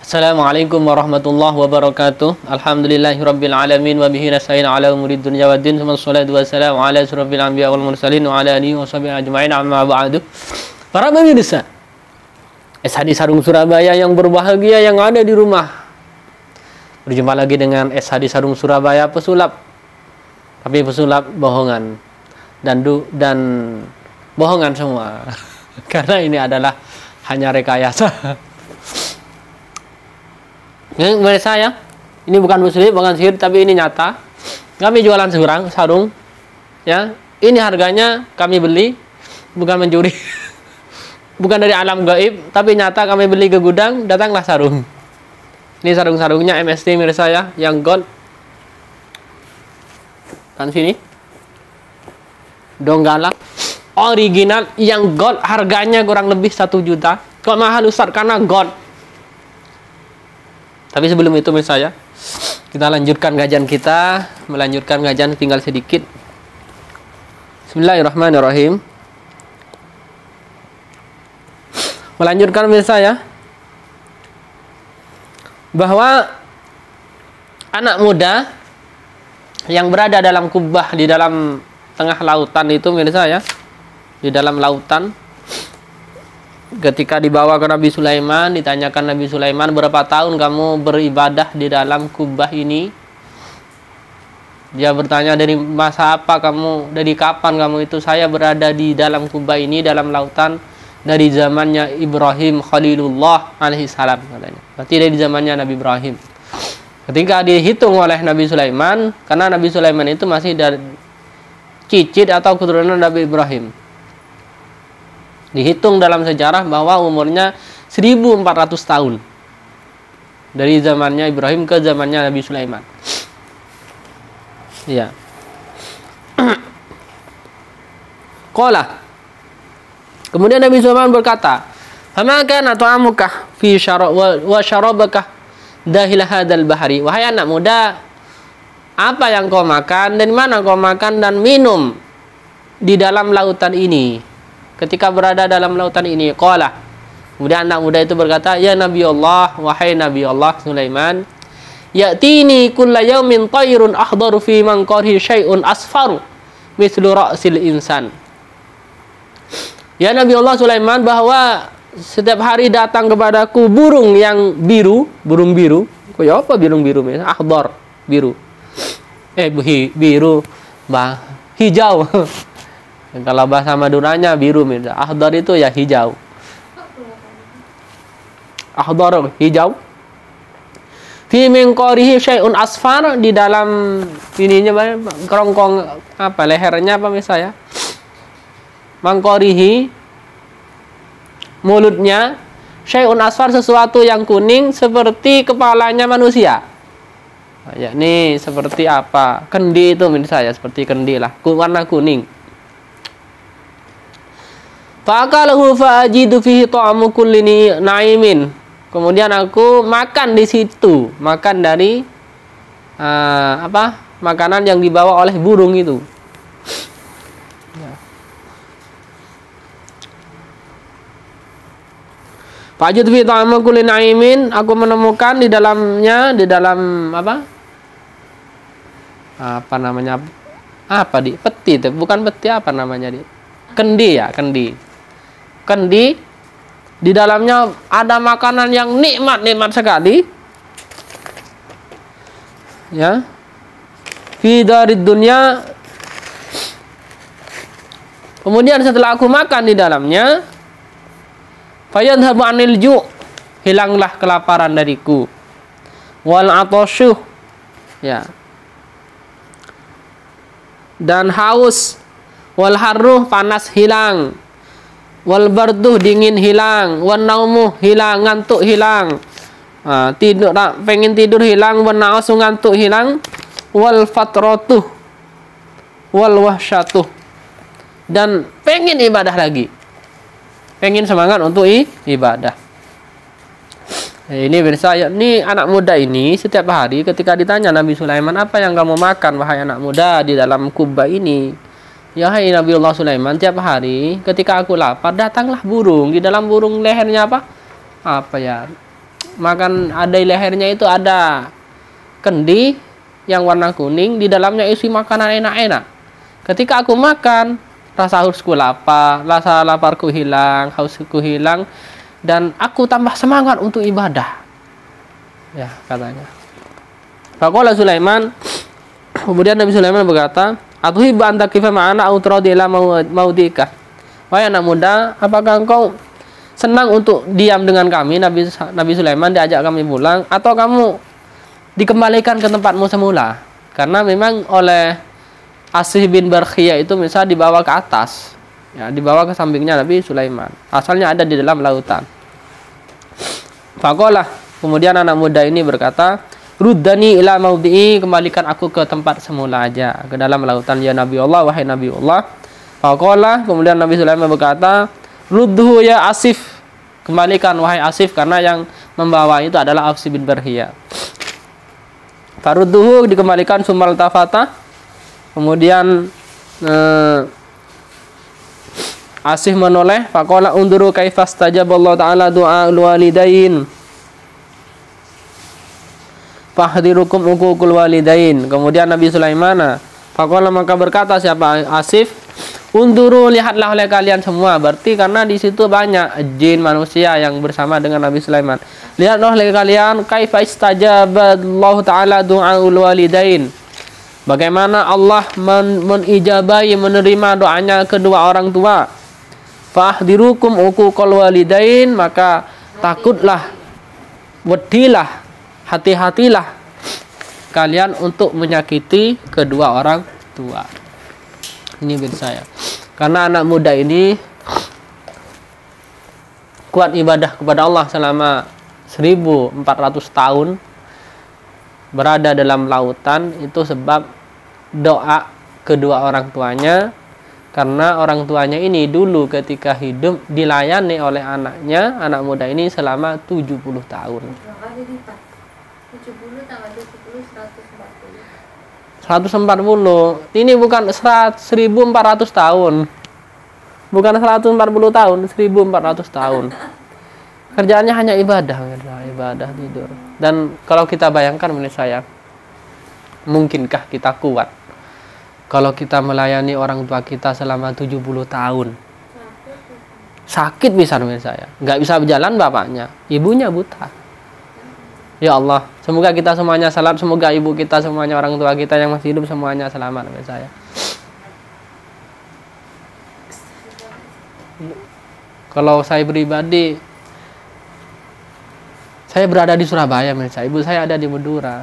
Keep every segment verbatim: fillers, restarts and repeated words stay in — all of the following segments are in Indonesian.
Assalamualaikum warahmatullahi wabarakatuh. Alhamdulillahirabbil alamin wa bihi nasta'in ala umuri dunya waddin. Wassalatu wassalamu ala asyrofil anbiya wal mursalin wa ala alihi washabihi ajmain, amma ba'du. Para pemirsa S H D Sarung Surabaya yang berbahagia yang ada di rumah, berjumpa lagi dengan S H D Sarung Surabaya pesulap, tapi pesulap bohongan dan du dan bohongan semua karena ini adalah hanya rekayasa. Ini menurut saya, ini bukan muslim, bukan sihir, tapi ini nyata. Kami jualan sarung, sarung, ya. Ini harganya kami beli, bukan mencuri, bukan dari alam gaib, tapi nyata kami beli ke gudang, datanglah sarung. Ini sarung-sarungnya M S T menurut saya, yang gold. Kan sini, Donggala, original, yang gold, harganya kurang lebih satu juta. Kok mahal Ustaz? Karena gold. Tapi sebelum itu menurut saya, kita lanjutkan kajian kita, melanjutkan kajian tinggal sedikit. Bismillahirrahmanirrahim. Melanjutkan menurut saya bahwa anak muda yang berada dalam kubah di dalam tengah lautan itu menurut saya, di dalam lautan, ketika dibawa ke Nabi Sulaiman, ditanyakan Nabi Sulaiman, berapa tahun kamu beribadah di dalam kubah ini? Dia bertanya, dari masa apa kamu, dari kapan kamu itu? Saya berada di dalam kubah ini, dalam lautan, dari zamannya Ibrahim Khalilullah alaihissalam, katanya. Berarti dari zamannya Nabi Ibrahim. Ketika dihitung oleh Nabi Sulaiman, karena Nabi Sulaiman itu masih dari cicit atau keturunan Nabi Ibrahim, dihitung dalam sejarah bahwa umurnya seribu empat ratus tahun dari zamannya Ibrahim ke zamannya Nabi Sulaiman. Ya. Qala. Kemudian Nabi Sulaiman berkata, "Fama kana ta'amuka fi syarab wa syarabaka dahil hadzal bahri." Wahai anak muda, apa yang kau makan dan mana kau makan dan minum di dalam lautan ini? Ketika berada dalam lautan ini, qala. Kemudian anak muda itu berkata, "Ya Nabi Allah, wahai Nabi Allah Sulaiman, ya'tini kulla yawmin tayrun akhdaru fi manqarihi syai'un asfaru mithlu ra'sil insan." Ya Nabi Allah Sulaiman, bahwa setiap hari datang kepadaku burung yang biru, burung biru. Kok ya apa burung biru? Akhdar, biru. Eh, biru, bah, hijau. Kalau bahasa Maduranya biru, mirza. Akhdar itu ya hijau. Akhdar, hijau. Fi min qarihi syai'un asfar, di dalam ininya kerongkong apa lehernya apa misalnya? Mangqarihi, mulutnya, syai'un asfar, sesuatu yang kuning seperti kepalanya manusia. Yakni seperti apa? Kendi itu menurut saya, seperti kendi lah, warna kuning. Fa'akalahu fa'ajidu fihi ta'amu kulli na'imin. Kemudian aku makan di situ, makan dari uh, apa? Makanan yang dibawa oleh burung itu. Ya. Fa'ajidu fihi ta'amu kulli na'imin. Aku menemukan di dalamnya, di dalam apa? Apa namanya? Apa di? Peti, bukan peti, apa namanya di? Kendi ya, kendi. Kendi, di dalamnya ada makanan yang nikmat-nikmat sekali. Ya. Fi darid dunya. Kemudian setelah aku makan di dalamnya, fayadhabu anil ju', hilanglah kelaparan dariku. Wal atashuh, ya. Dan haus. Wal harruh, panas hilang. Wal barduh, dingin hilang. Wan naumuh, hilang, ngantuk hilang. Nah, tidur, pengen tidur hilang. Wan na'asu, ngantuk hilang. Wal fatratuh, wal wahsyatuh, dan pengen ibadah lagi, pengen semangat untuk ibadah. Nah, ini bersaya, ini anak muda ini setiap hari ketika ditanya Nabi Sulaiman, apa yang kamu makan wahai anak muda di dalam kubah ini? Ya hai Nabi Allah Sulaiman, tiap hari ketika aku lapar datanglah burung, di dalam burung lehernya apa? Apa ya? makan ada di lehernya itu ada kendi yang warna kuning, di dalamnya isi makanan enak-enak. Ketika aku makan, rasa hausku lapar, rasa laparku hilang, hausku hilang, dan aku tambah semangat untuk ibadah. Ya, katanya. Faqala Sulaiman, kemudian Nabi Sulaiman berkata, "Atuhibbu an taqifa ma'ana aw turadi ila maudika?" Wahai anak muda, apakah engkau senang untuk diam dengan kami? Nabi Nabi Sulaiman diajak kami pulang, atau kamu dikembalikan ke tempatmu semula? Karena memang oleh Asih bin Barkhiyah itu misal dibawa ke atas, ya, dibawa ke sampingnya Nabi Sulaiman. Asalnya ada di dalam lautan. Faqala, kemudian anak muda ini berkata, "Ruddani ila maudhi'i, kembalikan aku ke tempat semula aja, ke dalam lautan ya Nabi Allah, wahai Nabi Allah." Faqala, kemudian Nabi Sulaiman berkata, "Rudduhu ya Asif, kembalikan wahai Asif," karena yang membawa itu adalah Asih bin Barkhiyah. Farudduhu, dikembalikan, sumal tafata, kemudian eh, Asih menoleh. Faqala unduru kaifas tajaballahu ta'ala du'a walidain fahdirukum uququl walidain. Kemudian Nabi Sulaiman, faqala, maka berkata siapa Asif, unduru, lihatlah oleh kalian semua. Berarti karena di situ banyak jin manusia yang bersama dengan Nabi Sulaiman. Lihatlah oleh kalian kaifa istajaballahu ta'ala du'aul walidain, bagaimana Allah men menijabai, menerima doanya kedua orang tua. Fahdirukum uququl walidain, maka takutlah, wedilah, hati-hatilah kalian untuk menyakiti kedua orang tua. Ini bagi saya. Karena anak muda ini kuat ibadah kepada Allah selama seribu empat ratus tahun, berada dalam lautan, itu sebab doa kedua orang tuanya. Karena orang tuanya ini dulu ketika hidup dilayani oleh anaknya, anak muda ini selama tujuh puluh tahun. seratus empat puluh. Ini bukan seribu empat ratus tahun. Bukan seratus empat puluh tahun, seribu empat ratus tahun. Kerjaannya hanya ibadah, ibadah, tidur. Dan kalau kita bayangkan menurut saya, mungkinkah kita kuat kalau kita melayani orang tua kita selama tujuh puluh tahun? Sakit bisa menurut saya. Nggak bisa berjalan bapaknya, ibunya buta. Ya Allah, semoga kita semuanya selamat, semoga ibu kita semuanya, orang tua kita yang masih hidup semuanya selamat menurut saya. Kalau saya pribadi, saya berada di Surabaya menurut saya, ibu saya ada di Madura.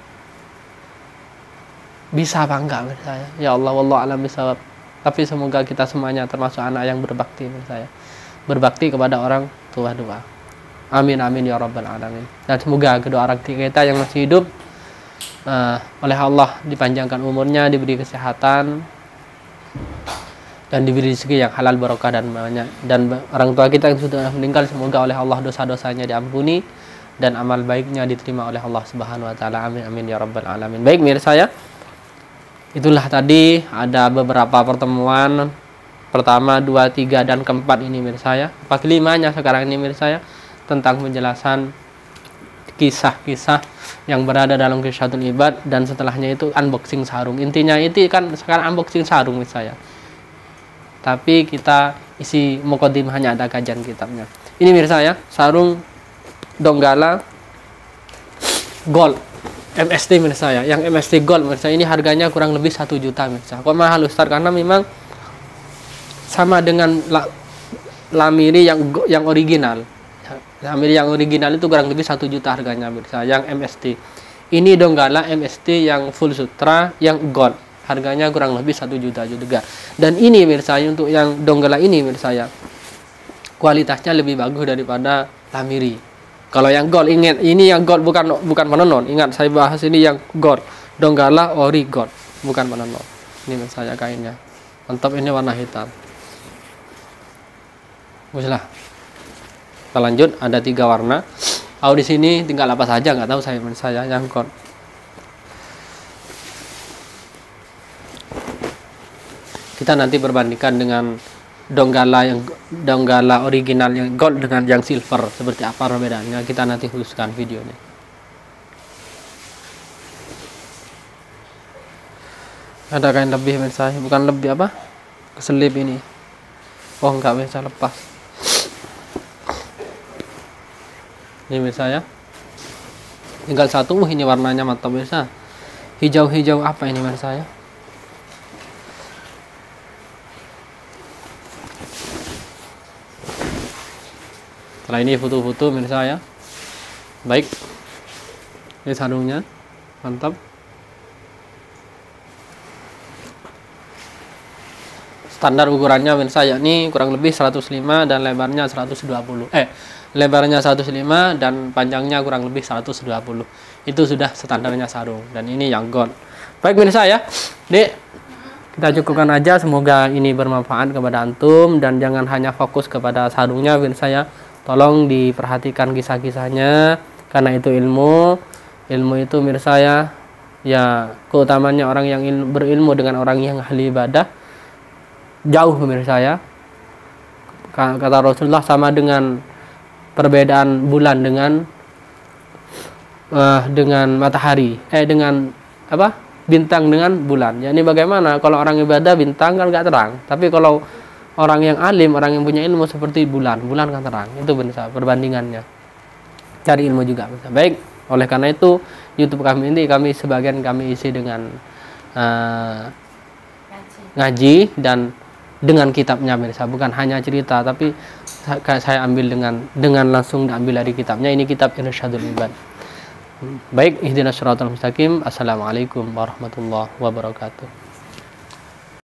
Bisa apa enggak menurut saya? Ya Allah, wallahu a'lam bishawab. Tapi semoga kita semuanya termasuk anak yang berbakti menurut saya. Berbakti kepada orang tua dua. Amin amin ya rabbal alamin. Dan semoga kedua orang kita yang masih hidup uh, oleh Allah dipanjangkan umurnya, diberi kesehatan, dan diberi rezeki yang halal, barokah dan banyak. Dan orang tua kita yang sudah meninggal, semoga oleh Allah dosa-dosanya diampuni dan amal baiknya diterima oleh Allah Subhanahu wa taala. Amin amin ya rabbal alamin. Baik mirsa saya, itulah tadi ada beberapa pertemuan pertama, dua, tiga, dan keempat ini mirsa saya. Apa kelimanya sekarang ini mirsa saya, tentang penjelasan kisah-kisah yang berada dalam Kisahul Ibad, dan setelahnya itu unboxing sarung. Intinya itu kan sekarang unboxing sarung mirsa saya. Tapi kita isi muqaddimahnya, ada kajian kitabnya. Ini mirsa saya, sarung Donggala Gold M S T mirsa saya, yang M S T Gold mirsa ini harganya kurang lebih satu juta mirsa. Kok mahal Ustaz? Karena memang sama dengan la, Lamiri yang yang original. Lamiri yang original itu kurang lebih satu juta harganya mirsa, yang M S T. Ini Donggala M S T yang full sutra yang gold, harganya kurang lebih satu juta juga. Dan ini mirsa, untuk yang Donggala ini mirsa ya, kualitasnya lebih bagus daripada Lamiri. Kalau yang gold, ingat ini yang gold, bukan bukan penenun. Ingat saya bahas ini yang gold. Donggala ori gold, bukan penenun. Ini mirsa ya kainnya. Mantap, ini warna hitam. Bismillah. Kita lanjut, ada tiga warna. Oh, di sini tinggal apa saja nggak tahu saya, saya yang gold. Kita nanti perbandingkan dengan Donggala yang Donggala original yang gold dengan yang silver seperti apa perbedaannya, kita nanti khususkan videonya. Ada kain lebih pemirsa, bukan lebih apa, keselip ini. Oh enggak, bisa lepas ini pemirsa ya, tinggal satu. Uh, ini warnanya mantap pemirsa, hijau-hijau apa ini pemirsa ya. Setelah ini foto-foto pemirsa ya. Baik, ini sarungnya mantap. Standar ukurannya pemirsa yakni kurang lebih seratus lima dan lebarnya seratus dua puluh. Eh, lebarnya seratus lima dan panjangnya kurang lebih seratus dua puluh. Itu sudah standarnya sarung, dan ini yang gold. Baik pemirsa ya. Dek, kita cukupkan aja, semoga ini bermanfaat kepada antum dan jangan hanya fokus kepada sarungnya pemirsa ya. Tolong diperhatikan kisah-kisahnya karena itu ilmu. Ilmu itu pemirsa ya, ya keutamanya orang yang ilmu, berilmu dengan orang yang ahli ibadah jauh pemirsa ya. Kata Rasulullah sama dengan perbedaan bulan dengan uh, dengan matahari, eh dengan apa, bintang dengan bulan. Ya, ini bagaimana kalau orang ibadah bintang kan nggak terang, tapi kalau orang yang alim, orang yang punya ilmu seperti bulan, bulan kan terang. Itu pemirsa perbandingannya. Cari ilmu juga pemirsa. Baik, oleh karena itu YouTube kami ini kami sebagian kami isi dengan uh, ngaji dan dengan kitabnya pemirsa, bukan hanya cerita, tapi saya ambil dengan dengan langsung diambil dari kitabnya. Ini kitab Irsyadul Ibad. Baik, ihdinas siratal mustaqim. Assalamualaikum warahmatullahi wabarakatuh.